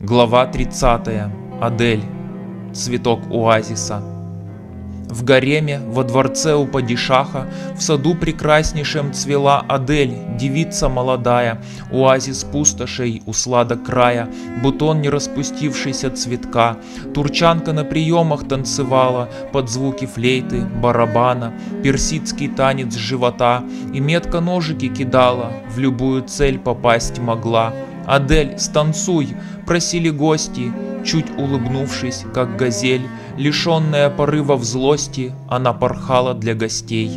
Глава 30. Адель. Цветок оазиса. В гареме, во дворце у падишаха, в саду прекраснейшем цвела Адель, девица молодая, оазис пустошей у сладок края, бутон не распустившийся цветка, турчанка на приемах танцевала под звуки флейты, барабана, персидский танец живота, и метко ножики кидала, в любую цель попасть могла. «Адель, станцуй!» — просили гости, чуть улыбнувшись, как газель, лишенная порывов злости, она порхала для гостей.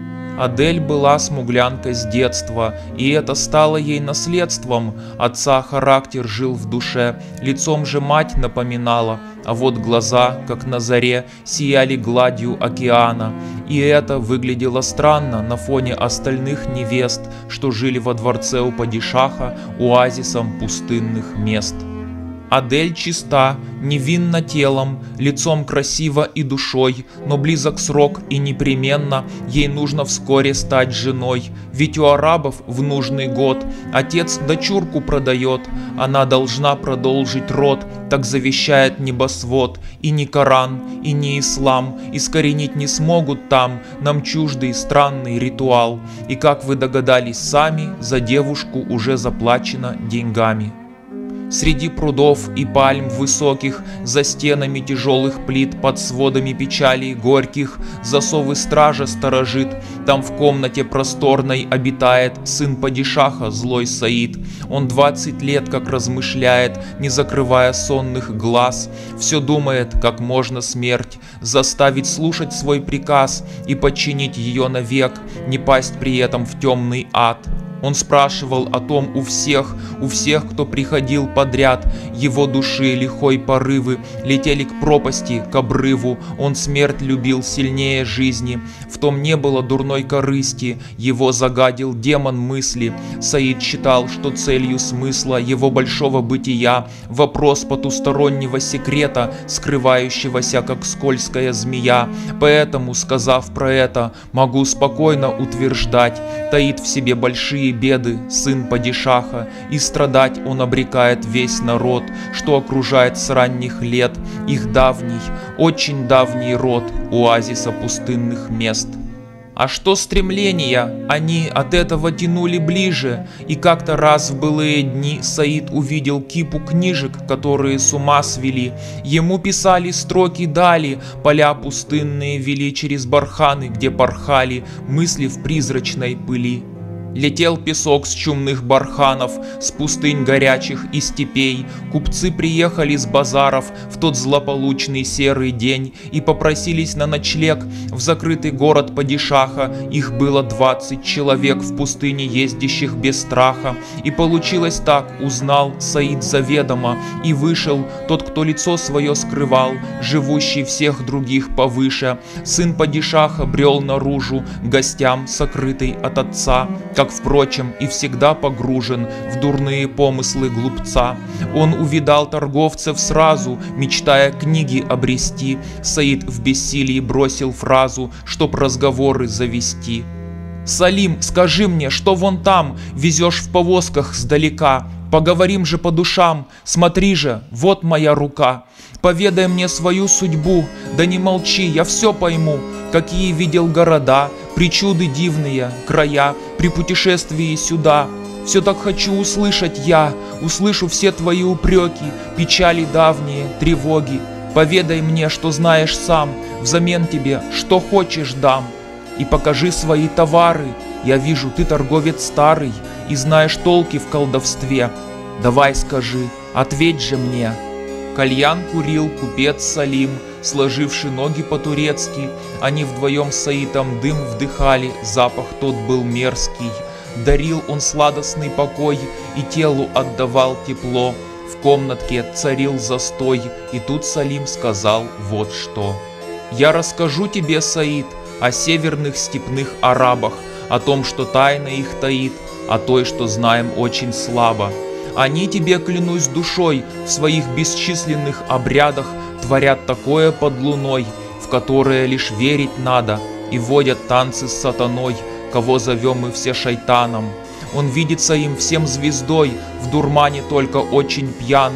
Адель была смуглянкой с детства, и это стало ей наследством. Отца характер жил в душе, лицом же мать напоминала, а вот глаза, как на заре, сияли гладью океана. И это выглядело странно на фоне остальных невест, что жили во дворце у падишаха, оазисом пустынных мест. Адель чиста, невинна телом, лицом красива и душой, но близок срок и непременно ей нужно вскоре стать женой. Ведь у арабов в нужный год отец дочурку продает, она должна продолжить род, так завещает небосвод. И ни Коран, и ни Ислам искоренить не смогут там нам чуждый странный ритуал. И как вы догадались сами, за девушку уже заплачено деньгами. Среди прудов и пальм высоких, за стенами тяжелых плит, под сводами печалей горьких, засовы стража сторожит. Там в комнате просторной обитает сын падишаха, злой Саид. Он 20 лет как размышляет, не закрывая сонных глаз. Все думает, как можно смерть заставить слушать свой приказ и подчинить ее навек, не пасть при этом в темный ад. Он спрашивал о том у всех, кто приходил подряд. Его души лихой порывы летели к пропасти, к обрыву. Он смерть любил сильнее жизни, в том не было дурной корысти. Его загадил демон мысли. Саид считал, что целью смысла его большого бытия вопрос потустороннего секрета, скрывающегося, как скользкая змея. Поэтому, сказав про это, могу спокойно утверждать, таит в себе большие беды сын падишаха, и страдать он обрекает весь народ, что окружает с ранних лет их давний, очень давний род оазиса пустынных мест. А что стремления, они от этого тянули ближе, и как-то раз в былые дни Саид увидел кипу книжек, которые с ума свели. Ему писали строки дали, поля пустынные вели через барханы, где порхали мысли в призрачной пыли. Летел песок с чумных барханов, с пустынь горячих и степей. Купцы приехали с базаров в тот злополучный серый день и попросились на ночлег в закрытый город падишаха. Их было 20 человек в пустыне, ездящих без страха. И получилось так, узнал Саид заведомо, и вышел тот, кто лицо свое скрывал, живущий всех других повыше. Сын падишаха брел наружу, гостям сокрытый от отца, как, впрочем, и всегда погружен в дурные помыслы глупца. Он увидал торговцев сразу, мечтая книги обрести. Саид в бессилии бросил фразу, чтоб разговоры завести. «Салим, скажи мне, что вон там везешь в повозках сдалека? Поговорим же по душам, смотри же, вот моя рука. Поведай мне свою судьбу, да не молчи, я все пойму, какие видел города, причуды дивные, края, при путешествии сюда. Все так хочу услышать я, услышу все твои упреки, печали давние, тревоги. Поведай мне, что знаешь сам, взамен тебе, что хочешь дам. И покажи свои товары, я вижу, ты торговец старый и знаешь толки в колдовстве. Давай скажи, ответь же мне». Кальян курил купец Салим, сложивший ноги по-турецки. Они вдвоем с Саидом дым вдыхали, запах тот был мерзкий. Дарил он сладостный покой и телу отдавал тепло. В комнатке царил застой, и тут Салим сказал вот что. «Я расскажу тебе, Саид, о северных степных арабах, о том, что тайна их таит, о той, что знаем очень слабо. Они тебе, клянусь душой, в своих бесчисленных обрядах творят такое под луной, в которое лишь верить надо, и водят танцы с сатаной, кого зовем мы все шайтаном. Он видится им всем звездой, в дурмане только очень пьяном.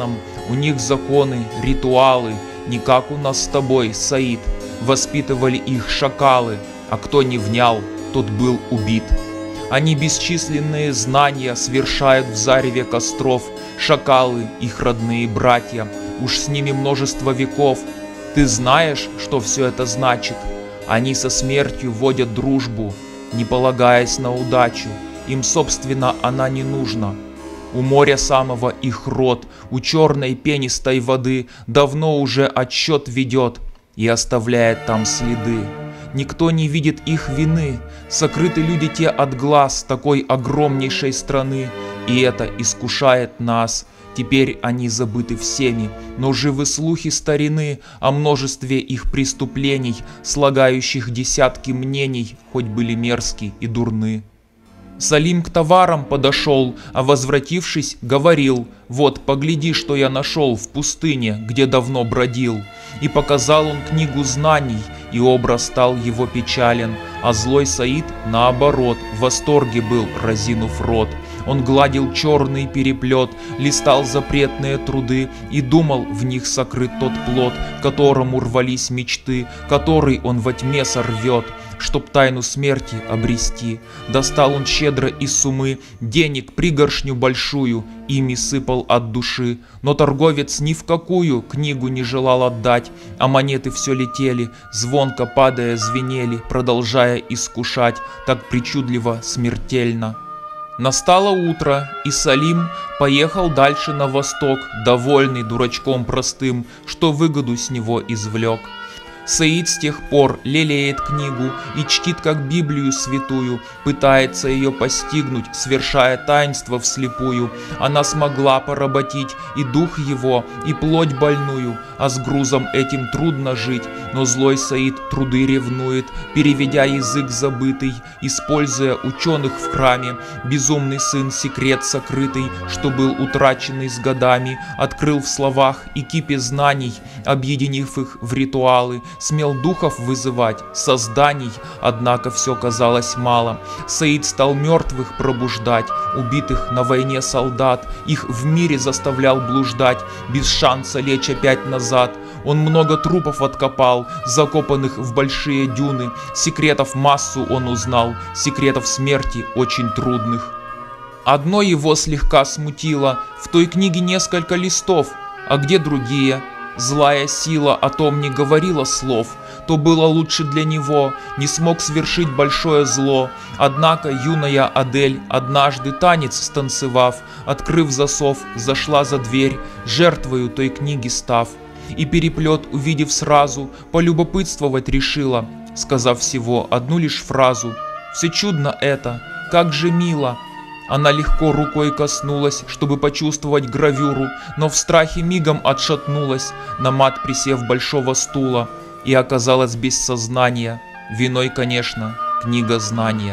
у них законы, ритуалы, не как у нас с тобой, Саид. Воспитывали их шакалы, а кто не внял, тот был убит. Они бесчисленные знания совершают в зареве костров, шакалы, их родные братья, уж с ними множество веков. Ты знаешь, что все это значит? Они со смертью водят дружбу, не полагаясь на удачу, им, собственно, она не нужна. У моря самого их род, у черной пенистой воды давно уже отсчет ведет и оставляет там следы. Никто не видит их вины, сокрыты люди те от глаз такой огромнейшей страны, и это искушает нас. Теперь они забыты всеми, но живы слухи старины о множестве их преступлений, слагающих десятки мнений, хоть были мерзки и дурны. Салим к товарам подошел, а возвратившись, говорил: «Вот, погляди, что я нашел в пустыне, где давно бродил». И показал он книгу знаний, и образ стал его печален, а злой Саид, наоборот, в восторге был, разинув рот. Он гладил черный переплет, листал запретные труды и думал, в них сокрыт тот плод, которому рвались мечты, который он во тьме сорвет, чтоб тайну смерти обрести. Достал он щедро из сумы денег пригоршню большую, ими сыпал от души. Но торговец ни в какую книгу не желал отдать, а монеты все летели, звонко падая звенели, продолжая искушать, так причудливо, смертельно. Настало утро, и Салим поехал дальше на восток, довольный дурачком простым, что выгоду с него извлек. Саид с тех пор лелеет книгу и чтит как Библию святую, пытается ее постигнуть, совершая таинство вслепую. Она смогла поработить и дух его, и плоть больную, а с грузом этим трудно жить. Но злой Саид труды ревнует, переведя язык забытый, используя ученых в храме. Безумный сын секрет сокрытый, что был утраченный с годами, открыл в словах и кипе знаний, объединив их в ритуалы. Смел духов вызывать, созданий, однако все казалось мало. Саид стал мертвых пробуждать, убитых на войне солдат, их в мире заставлял блуждать, без шанса лечь опять назад. Он много трупов откопал, закопанных в большие дюны, секретов массу он узнал, секретов смерти очень трудных. Одно его слегка смутило, в той книге несколько листов, а где другие? Злая сила о том не говорила слов, то было лучше для него, не смог свершить большое зло. Однако юная Адель, однажды танец станцевав, открыв засов, зашла за дверь, жертвою той книги став. И переплет, увидев сразу, полюбопытствовать решила, сказав всего одну лишь фразу: «Все чудно это, как же мило». Она легко рукой коснулась, чтобы почувствовать гравюру, но в страхе мигом отшатнулась, на мат присев большого стула, и оказалась без сознания. Виной, конечно, книга знания.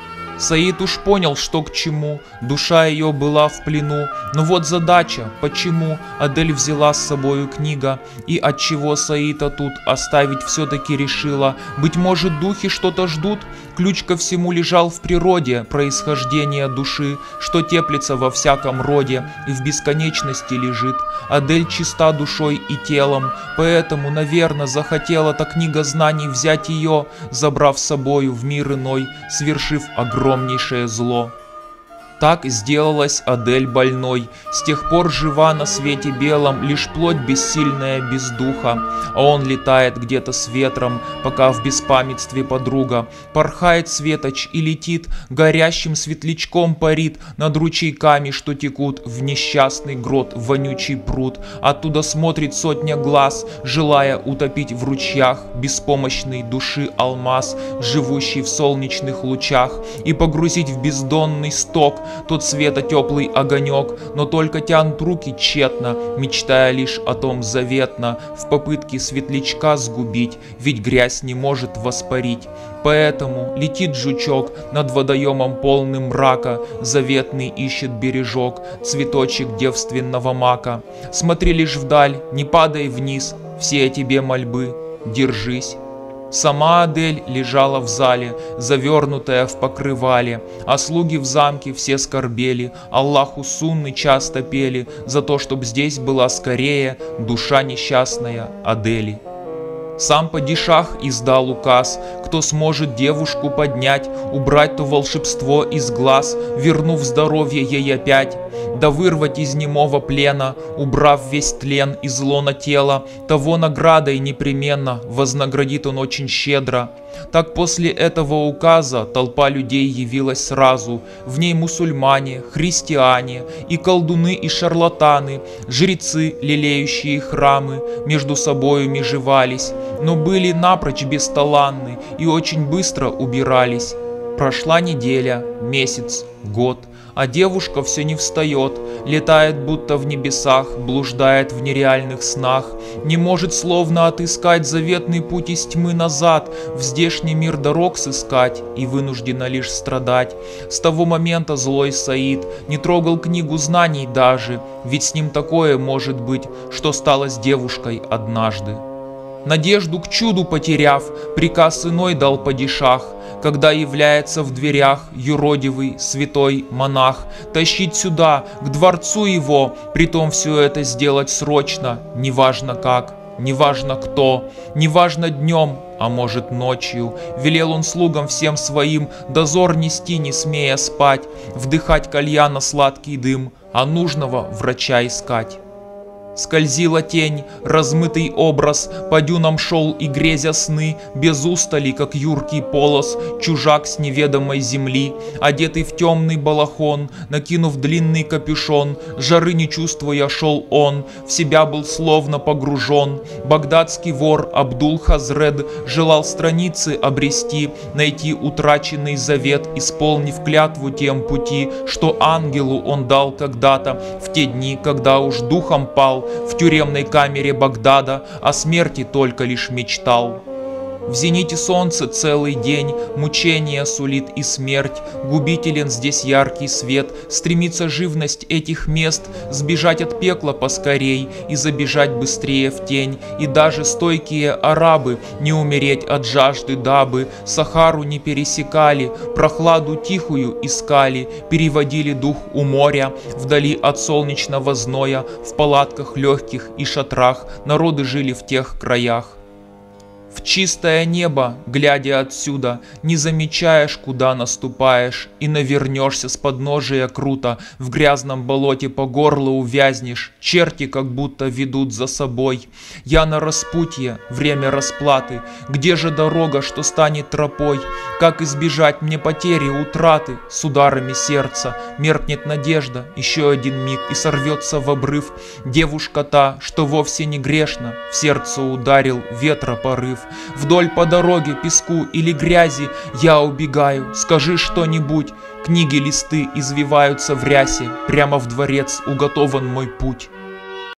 Саид уж понял, что к чему, душа ее была в плену, но вот задача, почему Адель взяла с собою книга, и отчего Саида тут оставить все-таки решила. Быть может, духи что-то ждут? Ключ ко всему лежал в природе происхождения души, что теплится во всяком роде и в бесконечности лежит. Адель чиста душой и телом, поэтому, наверное, захотела та книга знаний взять ее, забрав с собою в мир иной, свершив огромнейшее зло. Так сделалась Адель больной, с тех пор жива на свете белом лишь плоть бессильная без духа, а он летает где-то с ветром, пока в беспамятстве подруга порхает светоч и летит, горящим светлячком парит над ручейками, что текут в несчастный грот вонючий пруд. Оттуда смотрит сотня глаз, желая утопить в ручьях беспомощной души алмаз, живущий в солнечных лучах, и погрузить в бездонный сток тот светотеплый огонек, но только тянут руки тщетно, мечтая лишь о том заветно, в попытке светлячка сгубить, ведь грязь не может воспарить. Поэтому летит жучок над водоемом полным мрака, заветный ищет бережок, цветочек девственного мака. Смотри лишь вдаль, не падай вниз, все тебе мольбы, держись. Сама Адель лежала в зале, завернутая в покрывале, а слуги в замке все скорбели, Аллаху сунны часто пели за то, чтоб здесь была скорее душа несчастная Адели. Сам падишах издал указ, кто сможет девушку поднять, убрать то волшебство из глаз, вернув здоровье ей опять, да вырвать из немого плена, убрав весь тлен из лона тела, того наградой непременно вознаградит он очень щедро. Так после этого указа толпа людей явилась сразу, в ней мусульмане, христиане, и колдуны, и шарлатаны, жрецы, лелеющие храмы, между собою межевались, но были напрочь бесталанны и очень быстро убирались. Прошла неделя, месяц, год, а девушка все не встает, летает будто в небесах, блуждает в нереальных снах, не может словно отыскать заветный путь из тьмы назад, в здешний мир дорог сыскать и вынуждена лишь страдать. С того момента злой Саид не трогал книгу знаний даже, ведь с ним такое может быть, что стало с девушкой однажды. Надежду к чуду потеряв, приказ иной дал падишах, когда является в дверях юродивый святой монах, тащить сюда, к дворцу его, притом все это сделать срочно, неважно как, неважно кто, неважно днем, а может ночью. Велел он слугам всем своим дозор нести, не смея спать, вдыхать кальяна сладкий дым, а нужного врача искать. Скользила тень, размытый образ, по дюнам шел и грезя сны, без устали, как юркий полос, чужак с неведомой земли, одетый в темный балахон, накинув длинный капюшон, жары не чувствуя шел он, в себя был словно погружен. Багдадский вор Абдул-Хазред желал страницы обрести, найти утраченный завет, исполнив клятву тем пути, что ангелу он дал когда-то, в те дни, когда уж духом пал, в тюремной камере Багдада, о смерти только лишь мечтал. В зените солнца целый день мучения сулит и смерть, губителен здесь яркий свет, стремится живность этих мест, сбежать от пекла поскорей и забежать быстрее в тень, и даже стойкие арабы не умереть от жажды, дабы Сахару не пересекали, прохладу тихую искали, переводили дух у моря, вдали от солнечного зноя, в палатках легких и шатрах народы жили в тех краях. В чистое небо, глядя отсюда, не замечаешь, куда наступаешь, и навернешься с подножия круто, в грязном болоте по горло увязнешь, черти как будто ведут за собой. Я на распутье, время расплаты, где же дорога, что станет тропой? Как избежать мне потери, утраты? С ударами сердца меркнет надежда, еще один миг и сорвется в обрыв. Девушка та, что вовсе не грешна, в сердце ударил ветра порыв. Вдоль по дороге, песку или грязи я убегаю, скажи что-нибудь. Книги, листы извиваются в рясе, прямо в дворец уготован мой путь.